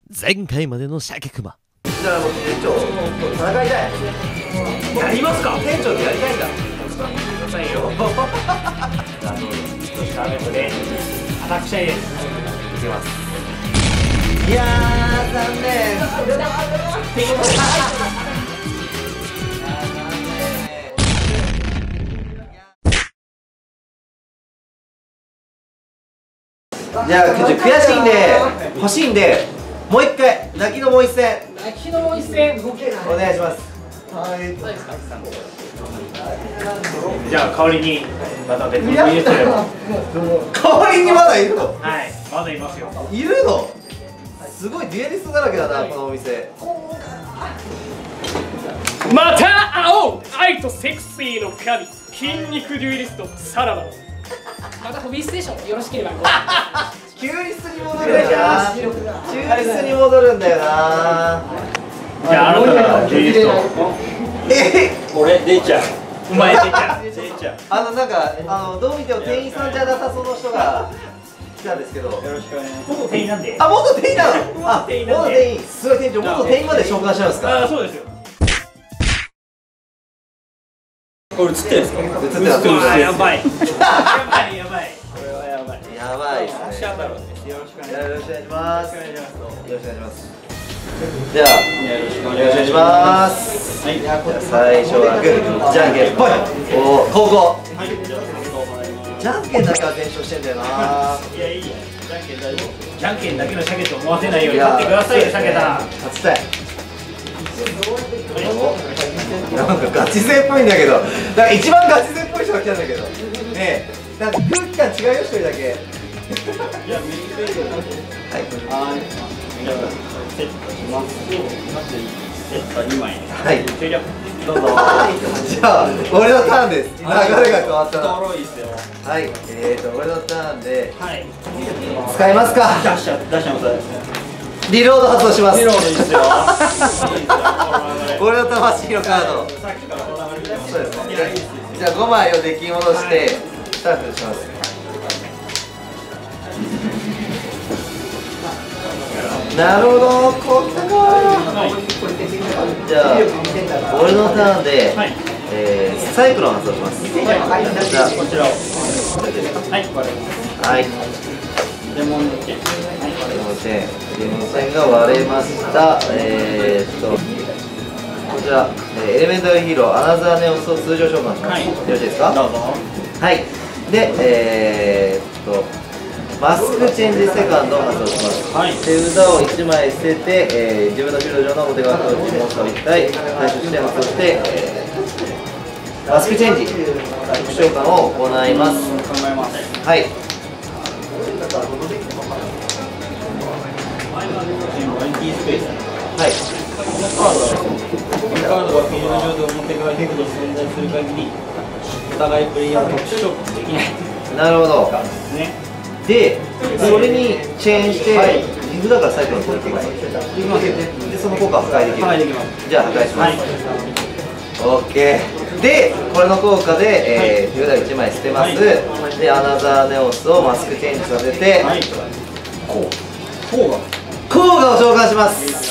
前回までの鮭熊。 じゃあもう店長戦いたい。 やりますか。 店長とやりたいんだ。 くださいよ。ダメとでアタックしたいです。 いきます。いやー残念。じゃあ悔しいんで欲しいんでもう一回泣きのもう一戦泣きのもう一戦お願いします。はい。 じゃあ代わりにまた別の VS でも。 代わりにまだいるの？ はい、まだいますよ。 いるの？すごいデュエリストだらけだな、このお店。 また会おう。愛とセクシーの神、筋肉デュエリストさらば。またホビーステーションよろしければ。 キュウリスに戻るんだよな。キュウリスに戻るんだよな。 じゃああなたがデュエリスト。 俺出ちゃう。 お前出ちゃう。 出ちゃう。 なんかどう見ても店員さんじゃなさそうな人が来たんですけど。 よろしくお願いします。 元店員なんで。 あ、元店員なの。あ、 店員なんで元店員。すごい店長、元店員まで召喚しちゃうんですか。 あ、そうですよ。 これ映ってるんですか？ 映ってます。 やばい。やばいやばい。 これはやばい。 やばいですね。 だろうね。よろしくお願いしよろしくお願いします。よろしくお願いします。じゃあ、 ます。よろしくお願いしよろしくお願いしまます。 す。はい。 じゃあ最初はグー、じゃんけんぽい。おー、後攻。 はい。じゃあじゃんけんだけは全勝してんだよな。 いやいいよ。じゃんけん大丈夫。じゃんけんだけの鮭と思わせないように勝ってくださいよ、鮭だ。 勝ちたい。なんかガチ勢っぽいんだけど、なんか一番ガチ勢っぽい人が来たんだけど。ねえ、なんか空気感違うよ、一人だけ。 じゃあ右ページを。 はい。 はい。じゃあセットします。セット2枚。 はい。 終了。どうぞ。 じゃあ、俺のターンです。流れが変わったな。 とろいですよ。 はい。俺のターンではい。 使いますか。 出しちゃいます。 リロード発動します。 リロードいいですよ。 俺の魂のカード。 さっきからこの流れで。 そうですね。じゃあ5枚をデッキに戻してスタートします。なるほど、こったか。じゃあ俺のターンで、サイクロン発動します。じゃあこちらを。はい。 はい。 レモン抜け。 レモン線が割れました。こちら、エレメンタルヒーロー、アナザーネオスを通常召喚します。 はいよろしいですか？ どうぞ。 はい。で、マスクチェンジセカンドを発動します。 はい。 手札を1枚捨てて、自分のフィールド上の表側表示モンスターを1体回収して発動して、マスクチェンジ副召喚を行います。 考えます。 はい。 エンティースペース。 はい。 このカードがフィールド上で表側ヘクド存在する限り、お互いプレイヤーは特殊召喚できない。 なるほど。 ですね。 で、それにチェーンして、リフだからサイクロン取ってください。で、その効果を破壊できる。 はい、できます。 じゃあ破壊します。オッケー。で、これの効果で、手札1枚捨てます。で、アナザーネオスをマスクチェンジさせて、 はい。こうが。 効果を召喚します。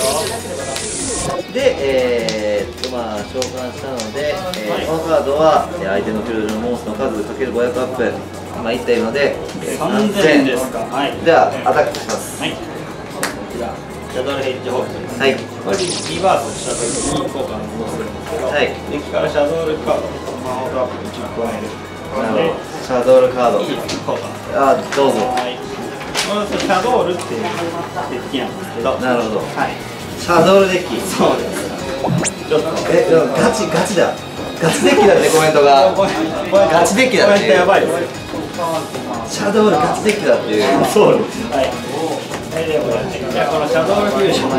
で、召喚したので、このカードは相手のフィールドのモンスターの数かける500アップ、今1体いるので、 3000ですか。はい。 じゃあ、アタックします。 はい。こちら、シャドルヘッジホップ。 はい。 これリバースしたときに効果を戻すんですけど、 はい。 デッキからシャドルカード、マンオートアップ1枚加える。 なるほど。シャドールカード。 いいですね、効果。 あ、どうぞ。 はい。まずシャドールっていうデッキなんですけど、 なるほど。 はい。 シャドールデッキ。 そうです。ちょっと。 でもガチだ。ガチデッキだってコメントが。ガチデッキだっていう。 やばいです。 シャドールガチデッキだっていう。 そうです。はい。でもじゃあこのシャドールフュージョン。 な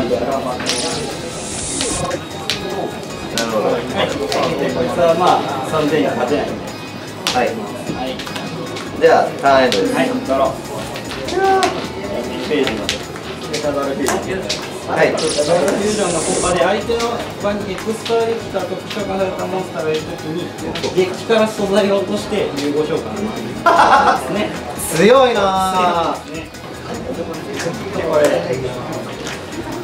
るほど。 はい。でこいつはまあ3000円勝てないんで。 はい。 はい。 ではターンエンドです。 はい。ドロー。1ページのシャドールフュージョン。 はい。 シャドールフュージョンの効果で相手の場にエクストラデッキから特殊召喚されたモンスターがいるときにデッキから素材を落として融合召喚できるんですね。 強いなぁ。 でこれ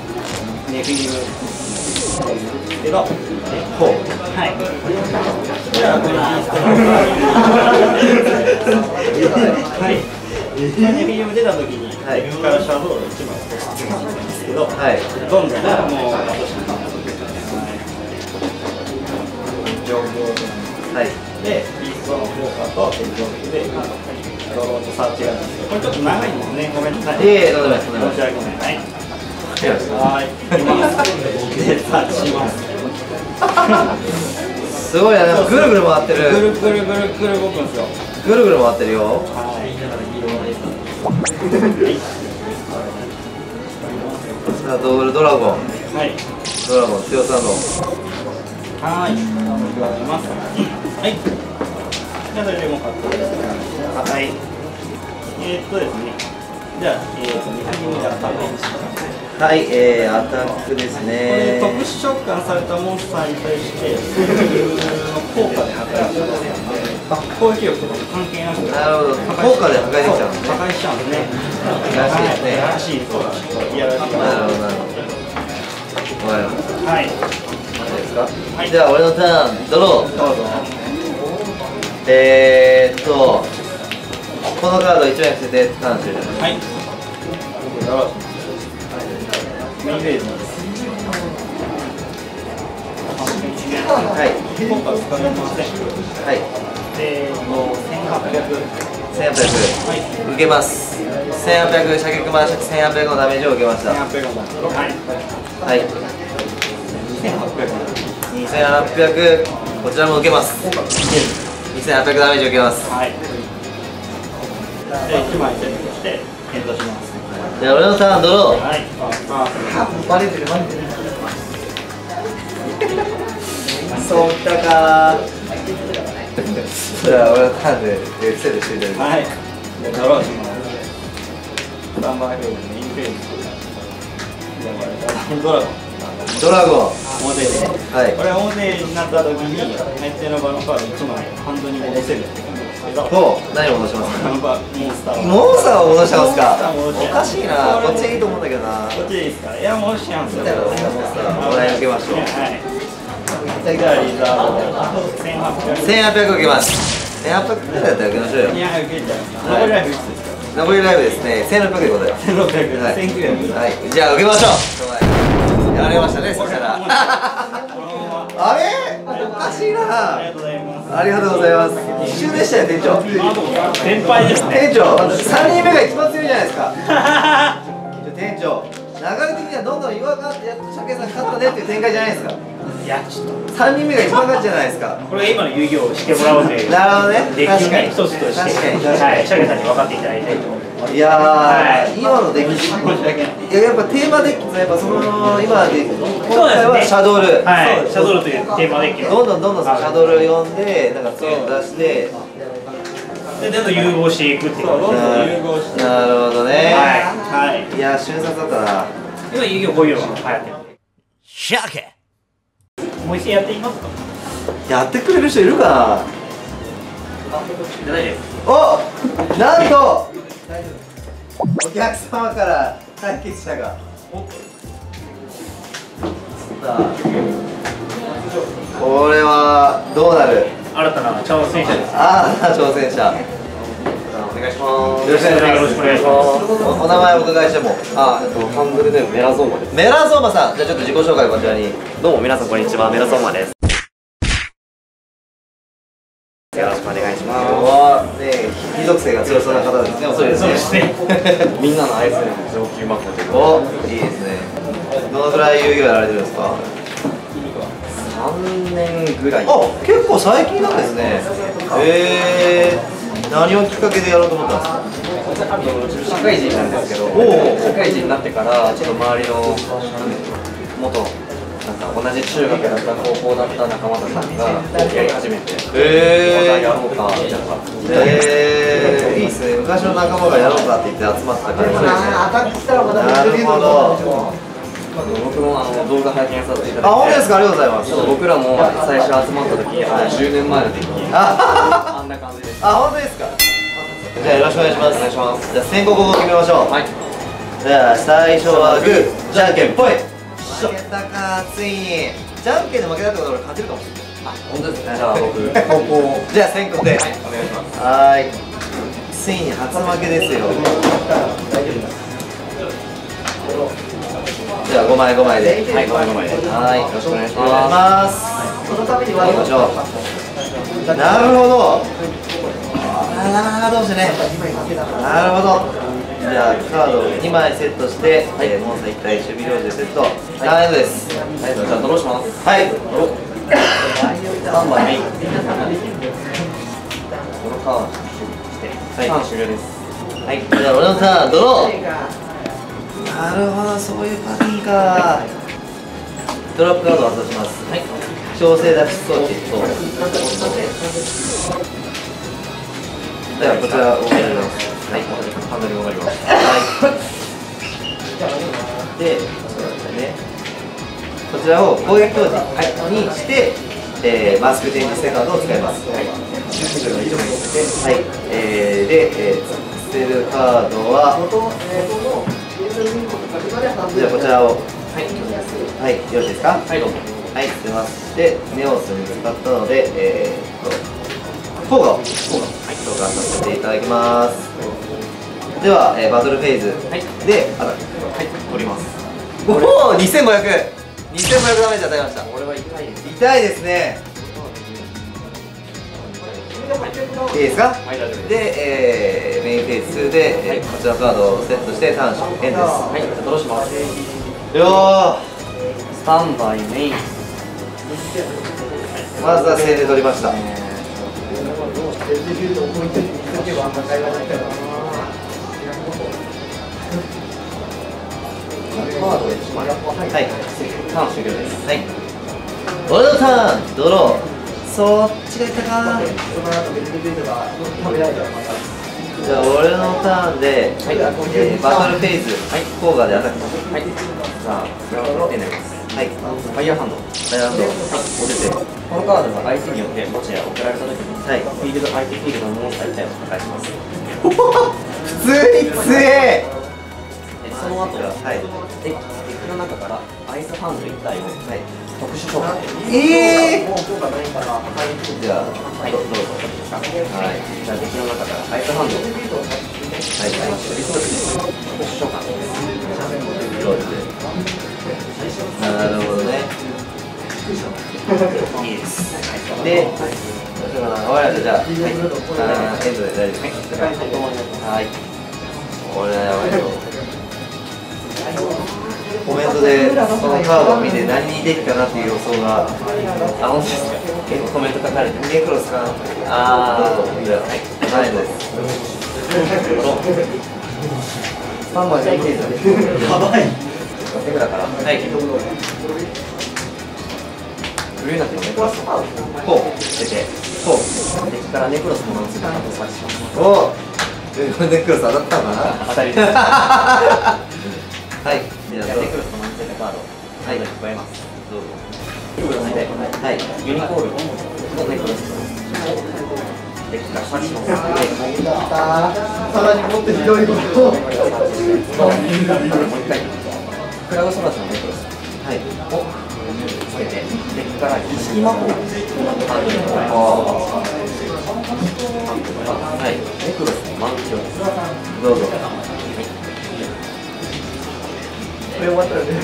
ネフィリムですけど、 ほう。 はい。じゃあこれインストはい。ネフィリム出た時に、 はい、 デッキからシャドウを1枚落としてるんですけど、 はい、 どんどんもう落としていきます。上手はい。で、ビーストの効果と天井で、ドローとサーチがあるんですけど、これちょっと長いんですね。ごめんなさい。 どうぞ。 申し訳ない。はい。はい。いきます。で、サーチします。 すごいな、ぐるぐる回ってる。 ぐるぐるぐるぐる動くんですよ。 ぐるぐる回ってるよ。 はい。 さあ、ドラゴン。 はい。 ドラゴン、強さの。 はい。いきます。はい。じゃあ、それでもカットです。はい。ですね。じゃあ、2分でアタックします。 はい、アタックですね。 これ特殊召喚されたモンスターに対して、効果で破壊します。攻撃力とか関係なく。 なるほど。効果で破壊できちゃうんですね。 破壊しちゃうんですね。 らしいですね。 らしいそうだ。いやらしい。 なるほど、なるほど。わかりました。 はい。 いいですか。はい。じゃあ、俺のターン、ドロー。 どうぞ。 このカード1枚伏せてターン終了。 はい。ドロー。メインフェーズです。 はい。 効果使いません。 はい。1800。はい。受けます。1800、射撃マン1800のダメージを受けました。 1800のダメージ。 はい。2800、こちらも受けます。2800ダメージを受けます。 はい。で、1枚セットして検討します。 じゃあ俺のターンドロー。 はい。 バレてるバレてる。そうきたかー。じゃあ俺のターンで伏せるしていただきます。 はい。ドローします。スタンバイフェーズ、メインフェーズ。ドラゴン。 ドラゴン。 表で。 はい。 これ表になった時に相手の場のカード1枚ハンドに戻せるってことですけど。 ほう、何を戻しますか。 モンスターを。 モンスターを戻してますか。 おかしいな。こっちいいと思うんだけどな。 こっちでいいですか。いや、戻しちゃうんですよ。 モンスター、もらい受けましょう。 はい。じゃあリザーブで 1800受けます。1800くらいだったら受けましょうよ。 いや、受けちゃう。残りライフいくつですか。 残りライブですね。1600でございます。 1600、 はい、 1900。 はい、じゃあ受けましょう。やられましたね、そしたら。あれ、おかしいな。 ありがとうございます。 ありがとうございます。一瞬でしたよ、店長。 先輩ですね。 店長、3人目が一番強いじゃないですか。店長、流れ的にはどんどん岩がってやっと鮭さん勝ったねっていう展開じゃないですか。 いや、ちょっと 3人目が一番勝ちじゃないですか。 これが今の遊戯をしてもらおうというなるほどね。 デッキをね、一つとして、 確かにはい、シャケさんに分かっていただいたいと思います。 いやはー、今のデッキ、いや、やっぱテーマデッキとやっぱその今で今回はシャドル、 はい、シャドルというテーマデッキをどんどんそのシャドルを呼んでなんかそういうの出して、 でどんどん融合していくっていうどんどん感融合して。 なるほどね。 はい。 いや、瞬殺だったな。 じ。今遊戯をこういうのが流行ってる。 シャケ。 もう一戦やっていきますか。 やってくれる人いるかな。 じゃないです。 お、なんとお客様から解決者が。さあ、これはどうなる。 新たな挑戦者です。 ああ、挑戦者。 お願いします。 よろしくお願いします。お名前をお伺いしても。 ハンドルネームメラゾーマです。 メラゾーマさん、じゃあちょっと自己紹介こちらに。 どうも皆さんこんにちは、メラゾーマです。よろしくお願いしまね、非属性が強そうな方ですね。遅いですね。 そうですね。 す。みんなの愛する上級魔法というか、 お、いいですね。どのぐらい遊戯をやられてるんですか。 3年ぐらい。 あ、結構最近なんですね。何をきっかけでやろうと思ったんですか。 社会人なんですけど、社会人になってからちょっと周りの元なんか同じ中学だった高校だった仲間たちがやり始めて、またやろうかみたいな感じで、 いいですね。昔の仲間がやろうかって言って集まった感じですね。なるほど。 僕も動画拝見させていただいて、 あ、本当ですか。ありがとうございます。 僕らも最初集まった時、10年前の時にあんな感じでした。 あ、本当ですか。じゃあよろしくお願いします。 お願いします。 じゃあ先攻後攻決めましょう。 はい。 じゃあ最初はグー、じゃんけんぽい。シ負けたか、ついに。じゃんけんで負けたってことは俺勝てるかもしれない。 本当ですね。じゃあ僕高校じゃあ先攻で。 お願いします。 はーい。ついに初負けですよ。じゃあ5枚5枚で。 はい、5枚5枚で。 はい。 よろしくお願いしお願いしまます。行きましょう。なるほど。なるほどね。なるほど。じゃあカードを2枚セットして、モンスター1体守備領事でセット。大丈夫です。 す。はい、じゃあドローします。 はい。 3枚目。ドローカードして、ターン終了です。 はい。じゃあ俺のターンドロー。なるほど、そういうパターンか。ドロップカードを渡します。はい。調整脱出装置と。ではこちらをお願いします。はい。 ハンドル終わります。 はい。で、そうですね。こちらを攻撃表示にして、マスクチェンジステカードを使います。はい。はい。で、捨てるカードは、じゃあこちらを、はい、よろしいですか？ はい、どうぞ。 はい、捨てます。で、ネオスに使ったので、フォーガを召喚させていただきます。では、バトルフェーズでアタック。 はい、取ります。 おお、2500。2500ダメージ与えました。 俺は痛いです。 痛いですね。いいですか？ はい、大丈夫です。 で、メインフェーズ2で、こちらのカードをセットしてターンエンドです。 はい、じゃあドローします。 よスタンバイメイン。 ー、まずは1000で取りました。 カード1枚。 はい。 ターン終了です。 はい。俺のターン、ドロー。そっちがいったか。じゃあ俺のターンで、バトルフェーズ、コーガでアタック。 はい。じゃあ、これは手になります。 はい。 ファイヤーハンド。 ダイヤモンド、お出て。 このカードは相手によって墓地へ送られたときに、 はい。 フィールド相手フィールドのモンスター1体を破壊します。 普通に強え。 その後、 はい。 デッキの中からアイスハンド1体をはい。 特殊召喚。 じゃあ、 はい、どうぞ。はい。じゃあデッキの中からアイスハンド。はい。リソース特殊召喚。 そうですね。なるほどね。いいです。で、わかりました。じゃあ、エンドで大丈夫です。はい。これはやばいよ。コメントでそのカードを見て何にできたなっていう予想が、 あ、本当ですか。結構コメント書かれてる。 ネクロスかな。 あどうぞ。じゃあ、はい。大丈夫です。3枚でいいですよね。やばい。 せっかくだから。 はい。 ブルーナテのネクロスをこう。 捨てて、 こう。 デッキからネクロスのマンスが後差しします。 おお。ネクロス当たったのかな。 当たりです。 はい。じゃあ、 じゃあネクロスのマンスでカードをカードに加えます。 どうぞ。 はい。ユニコールのネクロスをデッキから差しします。 さらにもっとひどいこと。 もう一回、クラウドソラスのネクロスはい。 をつけて、デッキから儀式魔法をハンドに加えます。はい。ネクロスのマンキョです。 どうぞ。 これ終わったらね、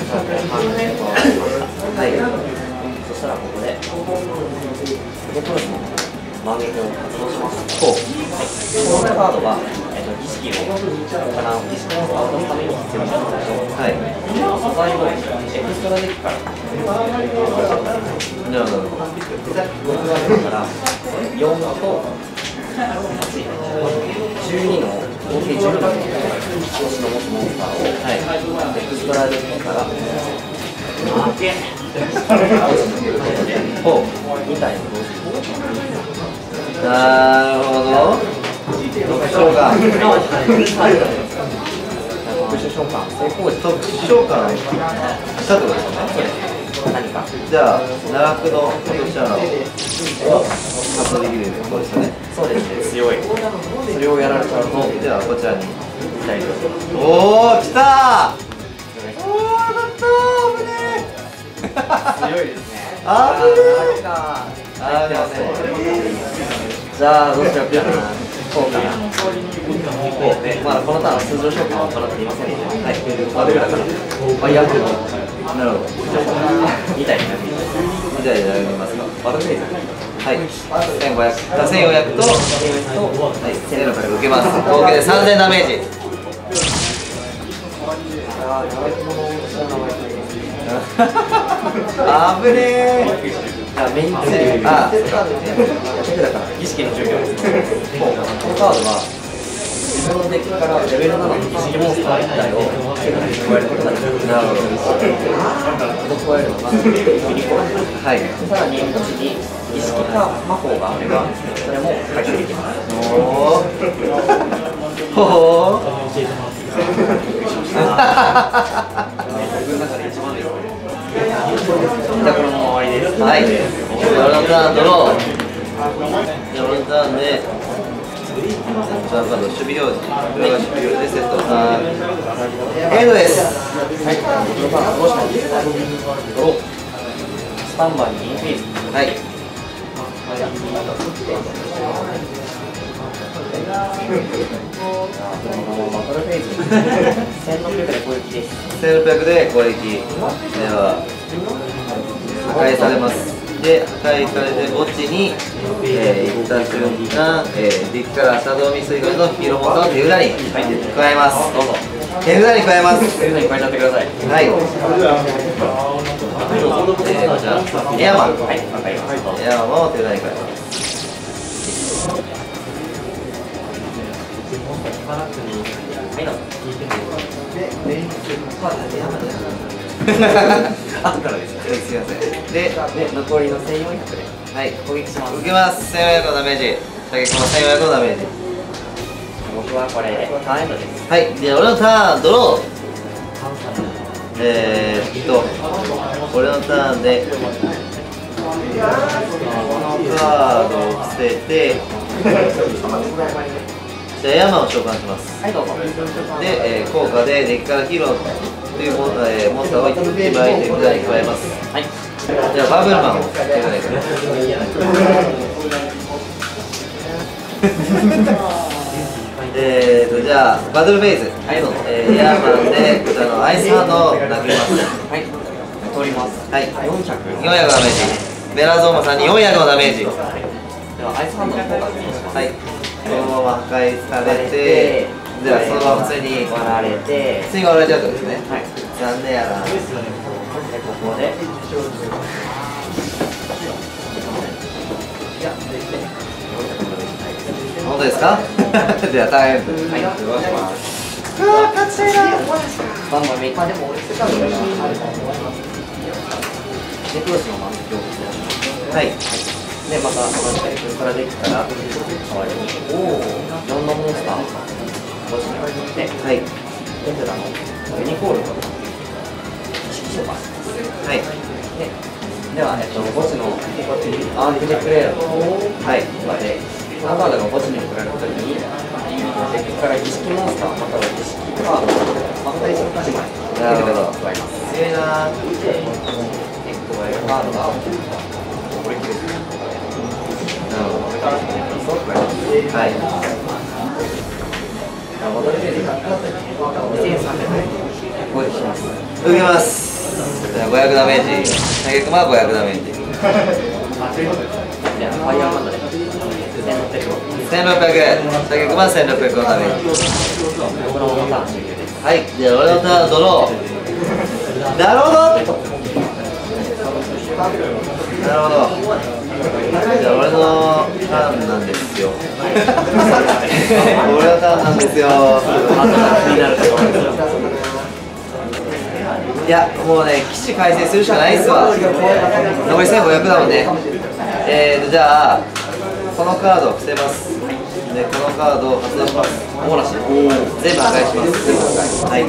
はい。 そしたらここで、ネクロスの万華鏡を発動します。 こう。 このカードは、儀式を行う儀式を渡すために必要なものでしょう。 はい。 素材をエクストラデッキからなるほど。 から4と8、12の合計12の星の持つモンスターを、エクストラデッキからほう。 2体の同時になるほど。特徴が。 特殊召喚成功時特殊召喚したってことですよね。 何かじゃあ、奈落の落とし穴を発動できるってことですよね。 そうですね、強い。それをやられちゃうと、 では、こちらに。 大丈夫。 おー、来たー。おー、当たったー、危ね強いですね。 あぶねああー、 じゃあどうしようかな。 こうかな。まだこのターン通常召喚は行っていませんので、はい、バルグラから、ファイヤーフード、 なるほど。 2体になるみたいです。 じゃあやりますか。 バトルフェイズ、 はい。1500、1400と、はい、1600受けます。合計で3000ダメージ。あぶねえ。 じゃあメインツール、 あ、 手札から儀式の準備をですね、このカードは自分のデッキからレベル7の不思議モンスター1体を手札に加えることができます。 なるほど。 加えるのがユニコーン。 はい。 さらに墓地に儀式か魔法があればそれも回収できます。 おー。ほほー。 自分の中で一番ですね。じゃあこのまま終わりです。 はい。俺のターンドロー。じゃあ俺のターンで、ジャンプカード守備表示。これが守備表示でセット。エンドです。 はい。このターンどうしますドロー。スタンバイにインフィーズ。 はい。 バトルフェイズ1600で攻撃です。 1600で攻撃。では、破壊されます。で、破壊されて墓地に、行った瞬間、デッキからシャドウミス以外のヒーローモンスターを手札に加えます。 どうぞ。 手札に加えます。 手札に加えちゃってください。 はい。じゃあ、エアマン。 はい、わかりました。 エアマンを手札に加えます。 はい、どうぞ。後からです。 すいません。で、 で、残りの1400ではい、 攻撃します。 受けます。1400のダメージ。射撃も1400のダメージ。 僕はこれ、ターンエンドです。 はい、で、俺のターン、ドロー。俺のターンで、このカードを伏せて、じゃあ、エアマンを召喚します。 はい、どうぞ。 で、効果でデッキからヒーローというモンスターを1枚手札に加えます。 はい。 じゃあ、バブルマンを手札に加えます。じゃあ、バトルフェイズ。 はい、どうぞ。 エアマンで、アイスハンドを投げます。 はい。取ります。 はい、 400 400のダメージ。ベラゾーマさんに400のダメージ。 では、アイスハンドの効果をお願いします。 はい、このまま破壊されて、じゃあそのまま普通に割られて、 普通に割られちゃうとですね。 はい。 残念やな。 で、ここで、 本当ですか？では大変です。 はい、お願いします。 うわ、勝ちたいな。 バンバンメイク。でも俺セカンドだな。で、クロスの満足をします。 はい。 で、また同じくここからできたら、代わりに、4のモンスターを墓地に置いて、 はい。 手札のユニコールと式召喚します。 はい。 では、墓地のアークジェクレールはい。 で、カードが墓地に送られたときに、デッキから儀式モンスターまたは儀式カードをまた1枚なるほど。 加えます。 強いな。 加えるカードがこれ切れてる。 なるほど。 これからピースを加えます。 はい。 バトルフェーズが2300攻撃します。 受けます。じゃあ500ダメージ。射撃は500ダメージ。 では、ファイヤーマンドで1600を。 1600。射撃は1600のダメージ。 僕のターン終了です。 はい。じゃあ俺のターンドロー。なるほど。なるほど。じゃあ俺のターンなんですよ。俺のターンなんですよ。いや、もうね、騎士改正するしかないっすわ。残り1500だもんね。じゃあ、このカードを伏せます。で、このカードを発動します。 オーラシ全部破壊します。全部破壊。はい。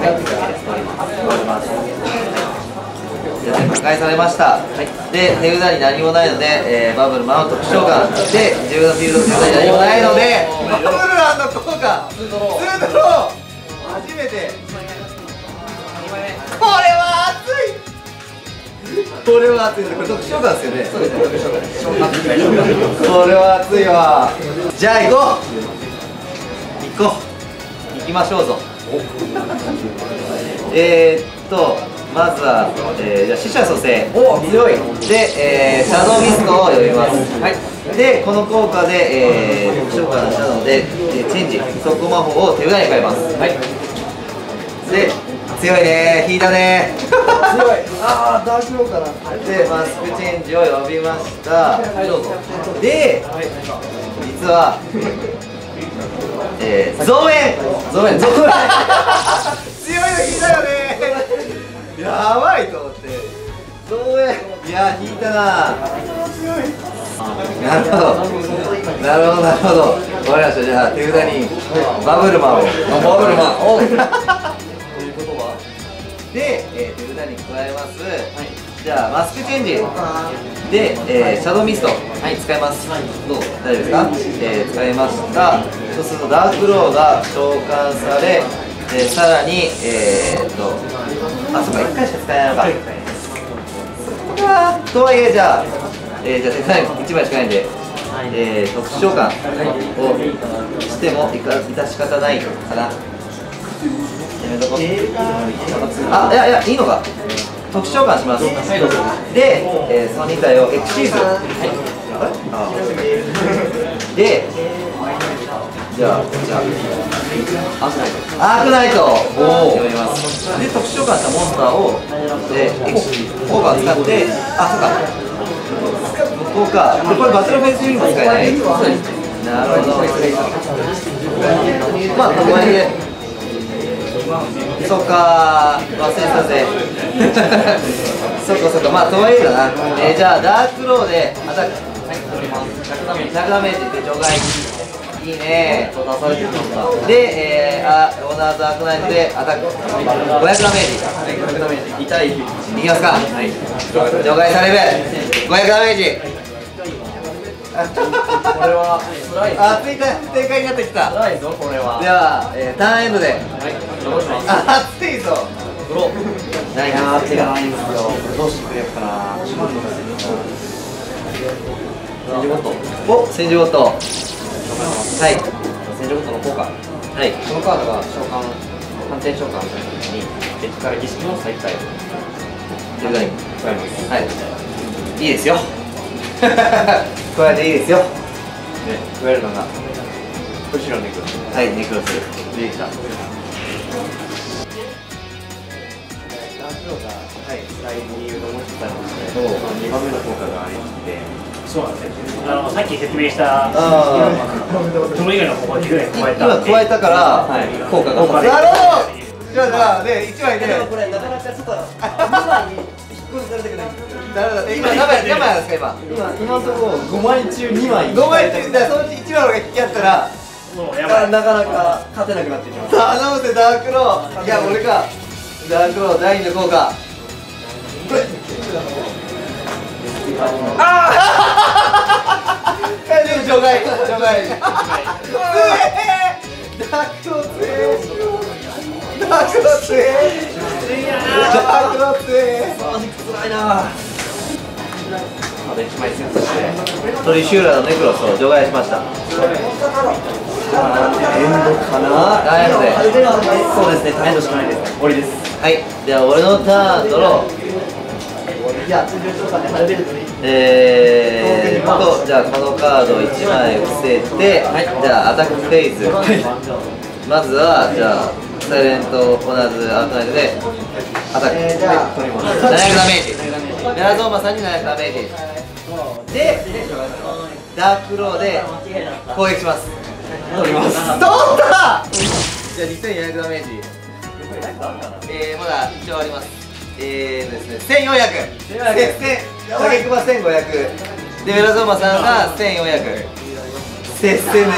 じゃあ全部破壊されました。で、手札に何もないので、バブルマンを特殊召喚で、自分のフィールド手札に何もないので、バブルマンの効果、2ドロー初めて。これは熱い。 これは熱いです。これ特殊召喚ですよね。 そうですね、特殊召喚です。召喚って書いてある。 これは熱いわ。じゃあ行こう。行きましょうぞ。まずは、じゃあ死者蘇生。 お、強い。 で、シャドウミストを呼びます。はい。で、この効果で、特殊召喚したので、チェンジ速攻魔法を手札に変えます。はい。で、強いね、引いたね。強い。ああ、ダークローかな。で、マスクチェンジを呼びました。はい、どうぞ。で、実は、増援。強いの引いたよね。やばいと思って。増援。いや、引いたな。なるほど。なるほど、なるほど。わかりました。じゃあ、手札にバブルマンを。バブルマン。で、手札に加えます。じゃあマスクチェンジで、シャドウミスト、はい、使います。どうぞ、大丈夫ですか？使いました。そうするとダークローが召喚され、さらにあ、そうか、1回しか使えないのか。とはいえ、じゃあ手札に1枚しかないんで、特殊召喚をしても致し方ないかな。あ、いや、いいのか。特殊召喚します。で、その2体をエクシーズ。で、じゃあ、アークナイトを読みます。で、特殊召喚したモンスターを、効果を使って、あ、そうか。効果。これバトルフェイスユニも使えない。なるほど。まあ、ここに。そうか、忘れたぜ。そうか、まあ、とはいえだな。じゃあ、ダークローでアタック。はい、取ります。100ダメージで除外。いいね。で、オーナーズアークナイトでアタック。500ダメージ。500ダメージ。痛い。いきますか。はい。除外される。500ダメージ。これは辛い。あ、正解になってきた。辛いぞ、これは。では、ターンエンドで。はい。どうします。あ、熱いぞ。ドロー。いやー、手がないんですよ。どうしてくれようかな。戦時ゴッド。お、戦時ゴッド。はい。戦時ゴッドの効果。はい。このカードが召喚、反転召喚されたときに、デッキから儀式の再開を。手札に加えます。はい。いいですよ。加えていいですよ。加えるのが後ろネクロス。はい、ネクロスできた。ダークローが最後に言うと思ってたんですけど、2番目の効果がありまして。 そうなんですね。さっき説明したそれ以外の効果ぐらい加えた。 今加えたから効果が。なるほど。じゃあね、1枚で。これなかなかちょっと2枚に引っ越されてくない。今何枚ですか今のところ5枚中2枚。5枚中、そのうち1枚が引き合ったらなかなか勝てなくなってきます。頼むぜダークロー。いや俺か。ダークロー第2の効果。ああ。除外。ダークロー強い。ダークロー強い。ダークロー強い。辛いな。あと1枚セットしてトリシューラーのネクロスを除外しました。エンドかな。エンドで。そうですね。エンドしかないです。終わりです。はい。じゃあ俺のターンドロー。じゃあこのカードを1枚伏せて、じゃあアタックフェイズ。まずはじゃあサイレントオナーズアークナイトでアタック。700ダメージ。メラゾーマさんに700ダメージで、ダークローで攻撃します。取ります。取った。じゃあ2400ダメージ。まだ一応あります。ですね、1400。影熊1500。で、メラゾーマさんが1400。接戦です。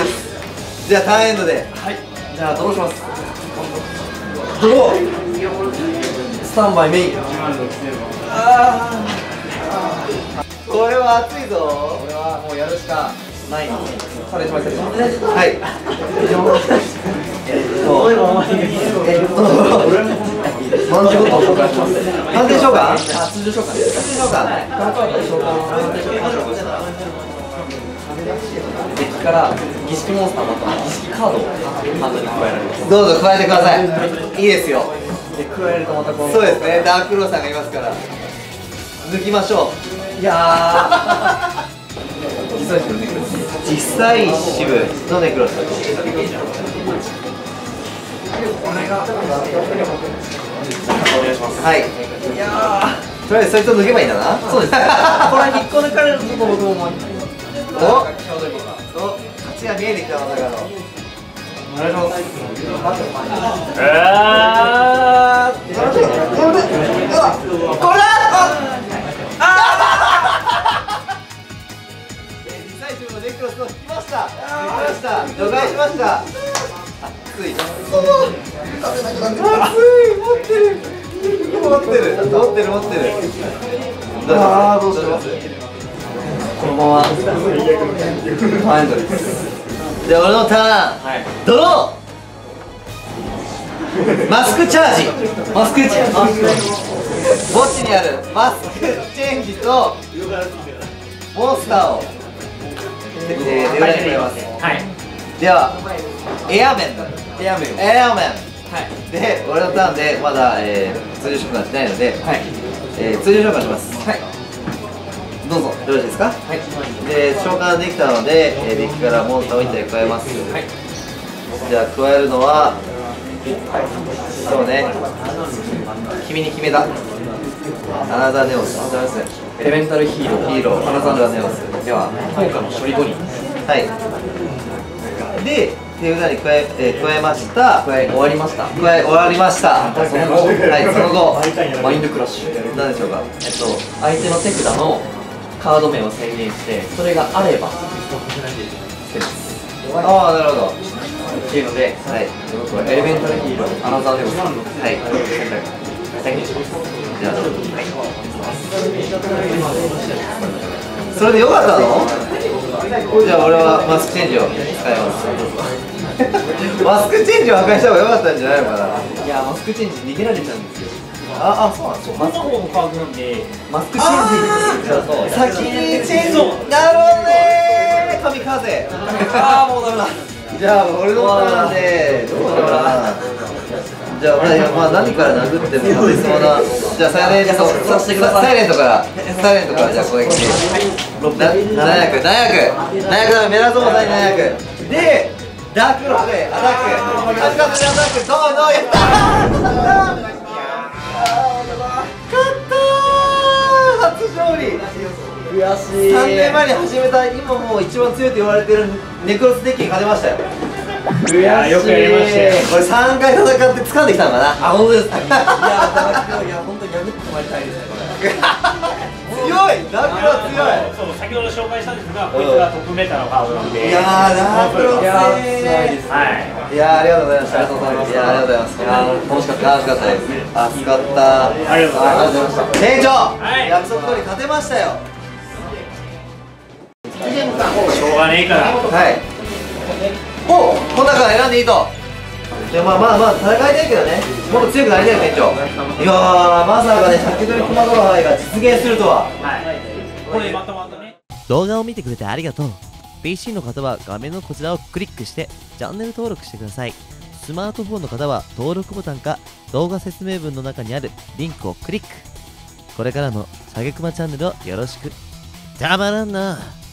じゃあターンエンドで。はい。じゃあドローします。ドロー。スタンバイメイン。これは熱いぞ。これはもうやるしかない。されしました。はい。 30ごと召喚します。判定召喚？あ、 通常召喚です。 通常召喚ね。 このカードで召喚デッキから儀式モンスターまたは儀式カードをハンドに加えられます。 どうぞ加えてください。いいですよ。 で加えるとまたこのそうですね。ダークローさんがいますから。抜きましょう。 いやー実際のネクロス実際支部のネクロス。 お願いします。 はい。いやー、とりあえずそいつを抜けばいいんだな。 そうですね。これ引っこ抜かれると僕も思いお、勝ちが見えてきたまさかの。 お願いします。 これだ。実際支部のネクロスを引きました。除外しました。熱い。熱い。持ってる。ああ、どうします。 このままワンエンドです。 じゃあ俺のターン、 はい。 ドローマスクチャージマスクチェンジ。 墓地にあるマスクチェンジとモンスターを手札に加えます。 はい。 ではエアメンだ。 エアメン。 エアメンはい。 で、俺のターンでまだ、通常召喚しないので、 はい。 通常召喚します。 はい。どうぞ。 よろしいですか？ はい。 で、召喚できたので、デッキからモンスターを1体加えます。 はい。 じゃあ加えるのは、そうね、君に決めた。アナザーネオス。 エレメンタルヒーロー。 アナザーネオス。 では効果の処理後にはい。で、手札に加えました。 終わりました。 終わりました。 その後、 はい、その後、 マインドクラッシュ。 何でしょうか。 相手の手札のカード名を宣言して、それがあればつけます。 ああ、なるほど。 っていうので、 はい。 僕はエレメンタルヒーロー、アナザーネオス。 はい。 宣言します。 じゃあ、それでよかったの？じゃあ俺はマスクチェンジを使います。マスクチェンジを破壊した方が良かったんじゃないのかな。 いや、マスクチェンジ逃げられちゃうんですよ。 あ、そうなんですよ。 マスクのカードなんで、 マスクチェンジだと先にチェンジ。なるほどねー。神風。 ああ、もうダメだ。 じゃあ俺のターンでどうだろうな。じゃあまあ何から殴っても勝てそうな。じゃあサイレントからじゃあ攻撃して700メラゾーザイ700でダークローでアタック神風でアタックドーやったー。勝ったー。初勝利。 悔しい。 3年前に始めた今もう一番強いと言われてるネクロスデッキに勝てましたよ。 よくやりましたよ。 これ3回戦って掴んできたんだな。 あ、本当ですか。いや、本当に破ってもらいたいですね、これ。 強いダークロー強い。 そう、先ほど紹介したんですが、こいつがトップメタのカードなんで。 いやー、ダークロー強いです。 はい。 いやー、ありがとうございました。 ありがとうございます。 いやー、ありがとうございます。 いやー、楽しかったです。 です。熱かった。 ありがとうございます。 ありがとうございました。 店長、 はい約束通り勝てましたよ。 しょうがねえから。 はい。お、この中から選んでいいと。でまあ戦いたいけどね。もっと強くなりたいよ店長。いやー、まさかね、先取り駒ドラハイが実現するとは。 はい。これまとまったね。 動画を見てくれてありがとう。 PC の方は画面のこちらをクリックしてチャンネル登録してください。スマートフォンの方は登録ボタンか動画説明文の中にあるリンクをクリック。これからもさげくまチャンネルをよろしく。たまらんな。